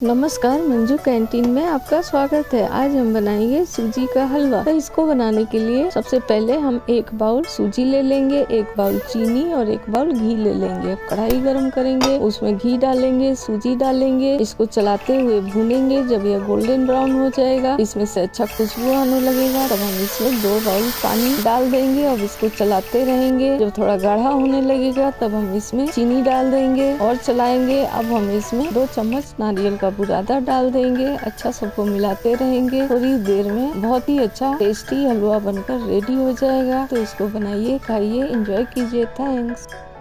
नमस्कार, मंजू कैंटीन में आपका स्वागत है। आज हम बनाएंगे सूजी का हलवा। तो इसको बनाने के लिए सबसे पहले हम एक बाउल सूजी ले लेंगे, एक बाउल चीनी और एक बाउल घी ले लेंगे। कढ़ाई गरम करेंगे, उसमें घी डालेंगे, सूजी डालेंगे, इसको चलाते हुए भूनेंगे। जब यह गोल्डन ब्राउन हो जाएगा, इसमें से अच्छा खुशबू आने लगेगा, तब हम इसमें 2 बाउल पानी डाल देंगे और इसको चलाते रहेंगे। जब थोड़ा गाढ़ा होने लगेगा, तब हम इसमें चीनी डाल देंगे और चलाएंगे। अब हम इसमें 2 चम्मच नारियल का बुरादा डाल देंगे। अच्छा सबको मिलाते रहेंगे। थोड़ी देर में बहुत ही अच्छा टेस्टी हलवा बनकर रेडी हो जाएगा। तो इसको बनाइए, खाइए, एंजॉय कीजिए। थैंक्स।